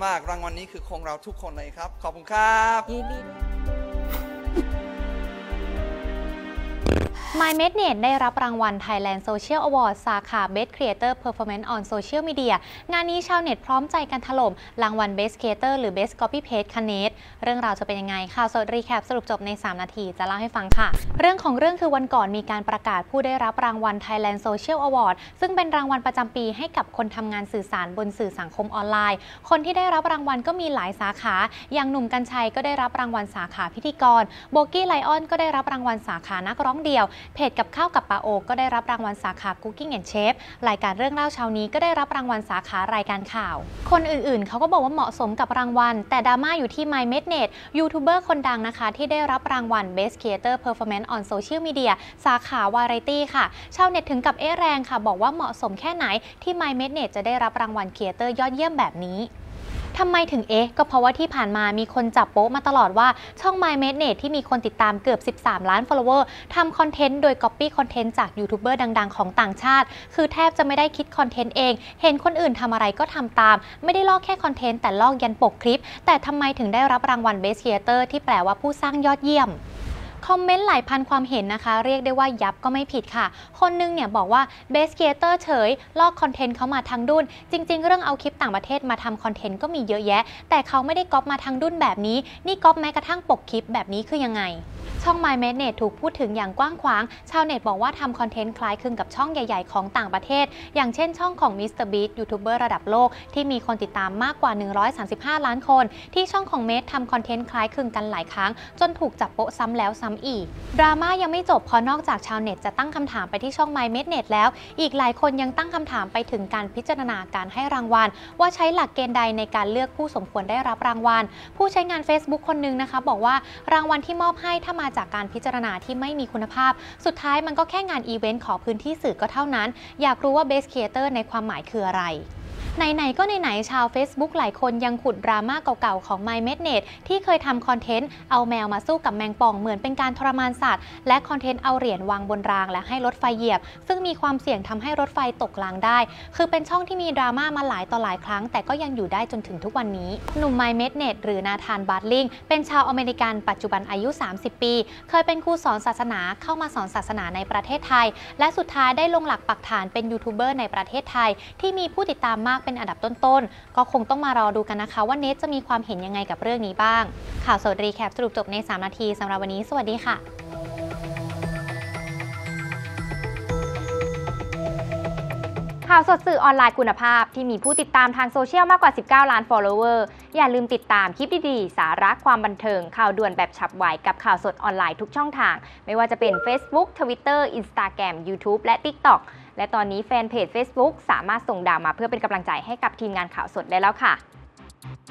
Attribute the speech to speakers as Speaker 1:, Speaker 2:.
Speaker 1: มากรางวัลนี้คือของเราทุกคนเลยครับขอบคุณครับ
Speaker 2: ยินดี
Speaker 3: MyMedNet ได้รับรางวัล Thailand Social Award สาขา Best Creator Performance on Social Media งานนี้ชาวเน็ตพร้อมใจกันถล่มรางวัล Best Creator หรือ Best Copy Paste คะเนตเรื่องราวจะเป็นยังไงข่าวสดรีแคปสรุปจบใน3นาทีจะเล่าให้ฟังค่ะเรื่องของเรื่องคือวันก่อนมีการประกาศผู้ได้รับรางวัล Thailand Social Award ซึ่งเป็นรางวัลประจำปีให้กับคนทำงานสื่อสารบนสื่อสังคมออนไลน์คนที่ได้รับรางวัลก็มีหลายสาขาอย่างหนุ่มกรรชัยก็ได้รับรางวัลสาขาพิธีกรโบกี้ไลออนก็ได้รับรางวัลสาขานักร้องเดี่ยวเพจกับข้าวกับปาโอก็ได้รับรางวัลสาขา Cooking and Chef รายการเรื่องเล่าเช้านี้ก็ได้รับรางวัลสาขารายการข่าวคนอื่นๆเขาก็บอกว่าเหมาะสมกับรางวัลแต่ดราม่าอยู่ที่ MyMedNet ยูทูบเบอร์คนดังนะคะที่ได้รับรางวัล Best Creator Performance on Social Media สาขาวาไรตี้ค่ะชาวเน็ตถึงกับแรงค่ะบอกว่าเหมาะสมแค่ไหนที่ MyMedNet จะได้รับรางวัล Creator ยอดเยี่ยมแบบนี้ทำไมถึงก็เพราะว่าที่ผ่านมามีคนจับโป๊ะมาตลอดว่าช่อง MyMedNet ที่มีคนติดตามเกือบ13ล้าน follower ทำคอนเทนต์โดย copy คอนเทนต์จากยูทูบเบอร์ดังๆของต่างชาติคือแทบจะไม่ได้คิดคอนเทนต์เองเห็นคนอื่นทำอะไรก็ทำตามไม่ได้ลอกแค่คอนเทนต์แต่ลอกยันปกคลิปแต่ทำไมถึงได้รับรางวัล Best Creator ที่แปลว่าผู้สร้างยอดเยี่ยมคอมเมนต์หลายพันความเห็นนะคะเรียกได้ว่ายับก็ไม่ผิดค่ะคนนึงเนี่ยบอกว่า Best Creator เฉยลอกคอนเทนต์เขามาทางดุ้นจริงๆเรื่องเอาคลิปต่างประเทศมาทำคอนเทนต์ก็มีเยอะแยะแต่เขาไม่ได้ก๊อปมาทางดุ้นแบบนี้นี่ก๊อปแม้กระทั่งปกคลิปแบบนี้คือยังไงช่อง MyMedNet ถูกพูดถึงอย่างกว้างขวางชาวเน็ตบอกว่าทำคอนเทนต์คล้ายคลึงกับช่องใหญ่ๆของต่างประเทศอย่างเช่นช่องของ MrBeast ยูทูบเบอร์ระดับโลกที่มีคนติดตามมากกว่า135ล้านคนที่ช่องของเมดทำคอนเทนต์คล้ายคลึงกันหลายครั้งจนถูกจับโป๊ะซ้ำแล้วซ้ำอีกดราม่ายังไม่จบเพราะนอกจากชาวเน็ตจะตั้งคำถามไปที่ช่อง MyMedNet แล้วอีกหลายคนยังตั้งคำถามไปถึงการพิจารณาการให้รางวัลว่าใช้หลักเกณฑ์ใดในการเลือกผู้สมควรได้รับรางวัลผู้ใช้งาน Facebook คนนึงนะคะบอกว่ารางวัลที่มอบให้ถ้ามาจากการพิจารณาที่ไม่มีคุณภาพสุดท้ายมันก็แค่งานอีเวนต์ขอพื้นที่สื่อก็เท่านั้นอยากรู้ว่า Best Creator ในความหมายคืออะไรไหนๆก็ไหนๆชาว Facebook หลายคนยังขุดดราม่าเก่าๆของ MyMedNet ที่เคยทำคอนเทนต์เอาแมวมาสู้กับแมงป่องเหมือนเป็นการทรมานสัตว์และคอนเทนต์เอาเหรียญวางบนรางและให้รถไฟเหยียบซึ่งมีความเสี่ยงทำให้รถไฟตกรางได้คือเป็นช่องที่มีดราม่ามาหลายต่อหลายครั้งแต่ก็ยังอยู่ได้จนถึงทุกวันนี้หนุ่ม MyMedNet หรือนาธานบาร์ลิงเป็นชาวอเมริกันปัจจุบันอายุ30ปีเคยเป็นครูสอนศาสนาเข้ามาสอนศาสนาในประเทศไทยและสุดท้ายได้ลงหลักปักฐานเป็นยูทูบเบอร์ในประเทศไทยที่มีผู้ติดตามมากเป็นอันดับต้นๆก็คงต้องมารอดูกันนะคะว่าเนทจะมีความเห็นยังไงกับเรื่องนี้บ้างข่าวสดรีแคปสรุปจบใน3นาทีสำหรับวันนี้สวัสดีค่ะ
Speaker 2: ข่าวสดสื่อออนไลน์คุณภาพที่มีผู้ติดตามทางโซเชียลมากกว่า19ล้าน follower อย่าลืมติดตามคลิปดีๆสาระความบันเทิงข่าวด่วนแบบฉับไวกับข่าวสดออนไลน์ทุกช่องทางไม่ว่าจะเป็น Facebook Twitter Instagram YouTube และ TikTok และตอนนี้แฟนเพจ Facebook สามารถส่งดาวมาเพื่อเป็นกำลังใจให้กับทีมงานข่าวสดได้แล้วค่ะ